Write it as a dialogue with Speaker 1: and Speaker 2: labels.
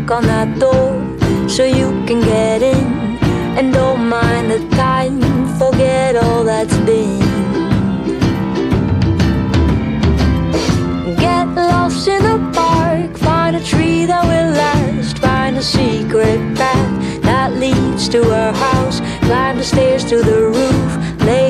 Speaker 1: knock on that door so you can get in. And don't mind the time, forget all that's been. Get lost in the park, find a tree that will last. Find a secret path that leads to our house. Climb the stairs to the roof, lay